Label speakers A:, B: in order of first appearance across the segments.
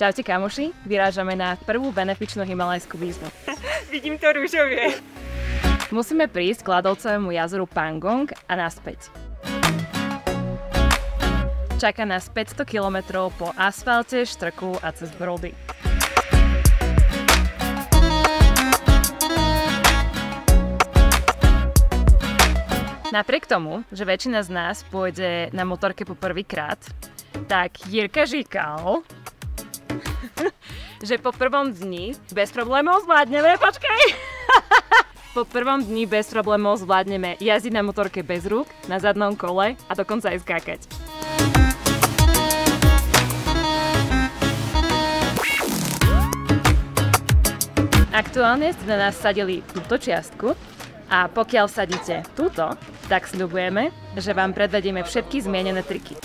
A: Čaute kamoši, vyrážame na prvú benefičnú himalajskú výzvu.
B: Vidím to rúžovie.
A: Musíme prísť k ľadovcovému jazoru Pangong a naspäť. Čaká nás 500 km po asfalte, štrku a cez brody. Napriek tomu, že väčšina z nás pôjde na motorke po prvýkrát, tak Jirka říkal, že po prvom dni bez problémov zvládneme, Po prvom dni bez problémov zvládneme jazdiť na motorke bez rúk, na zadnom kole a dokonca aj skákať. Aktuálne ste na nás sadili túto čiastku a pokiaľ sadíte túto, tak sľubujeme, že vám predvedieme všetky zmienené triky.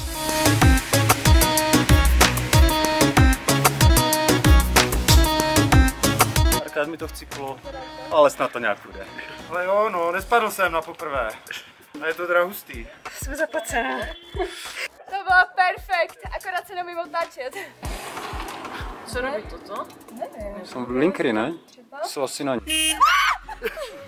C: Párkrát mi to chcíplo, ale snad to nějak bude.
D: Ale jo, no, nespadl jsem na poprvé. A je to teda hustý.
B: Jsem zapocená.
E: To bylo perfekt, akorát se nemím otáčet.
A: Co robí toto?
C: Jsou blinkry, ne? Jsou asi na ně.